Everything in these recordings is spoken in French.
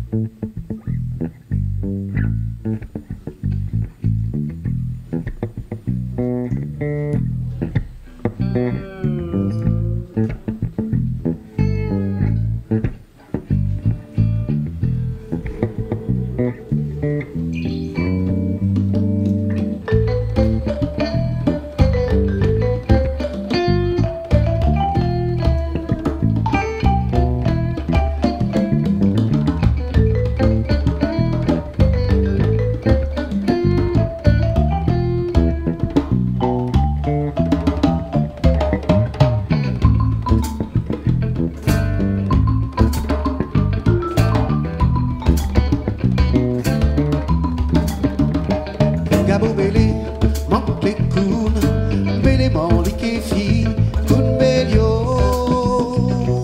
Gabo bele, manque les counes, bele moli che fi, kun belio.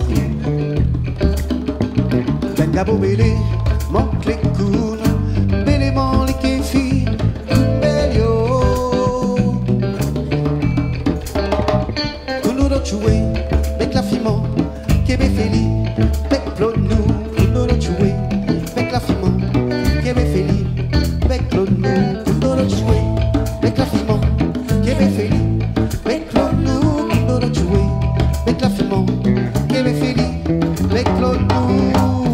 Gabo bele, manque les counes, bele moli che fi, kun belio. Kun uro choué, bec la fimo, che be feli, bec plot nou. Kun uro choué, bec la fimo, che be feli, bec plot nou. Bec la fimo, che be feli, bec lo nu, loro giue, bec la fimo, che be feli, bec lo nu.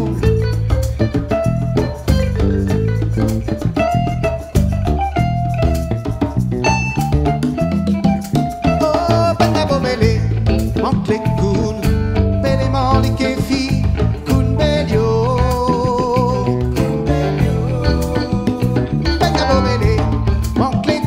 Oh, bec bo bele, manque les counes, bele moli che fi, kun belio. Bec bo bele, manque les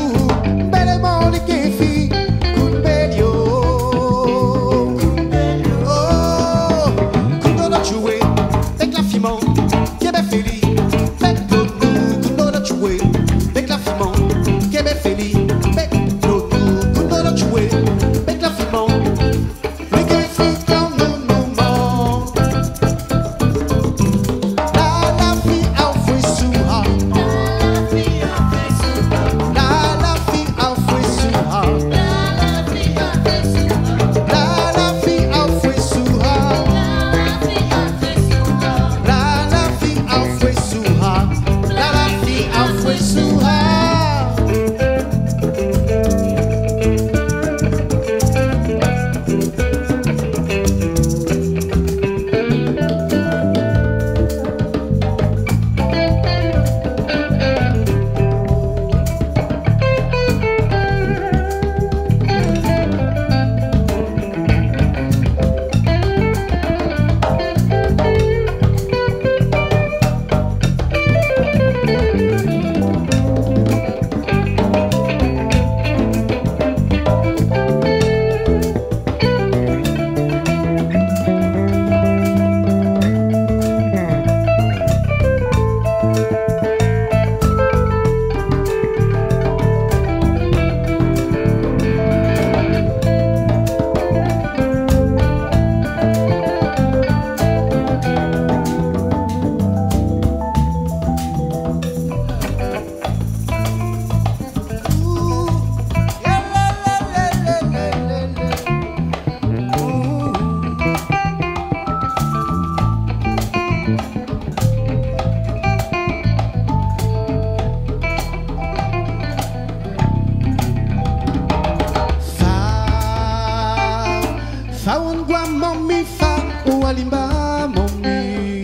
Alimba momi,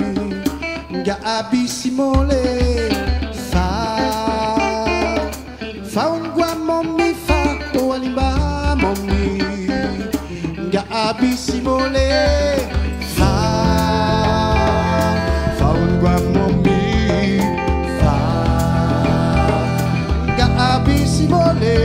nga abisimole fa ungwa momi fa o alimba momi, nga abisimole fa ungwa momi fa nga abisimole.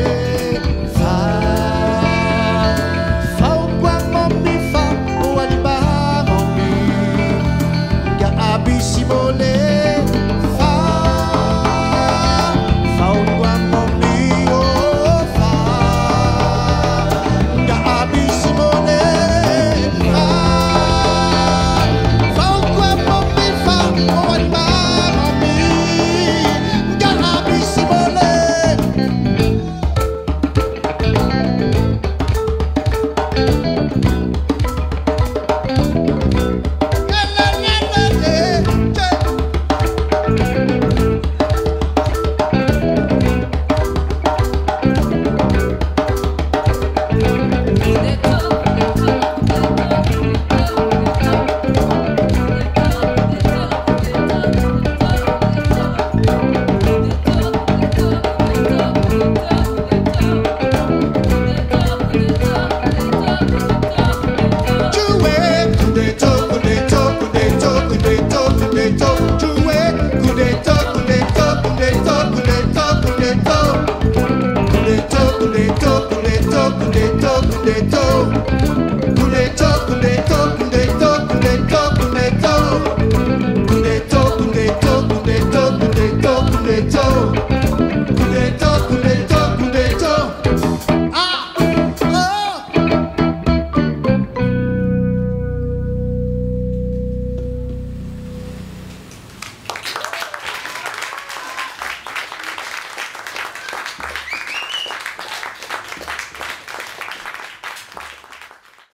Abissimole.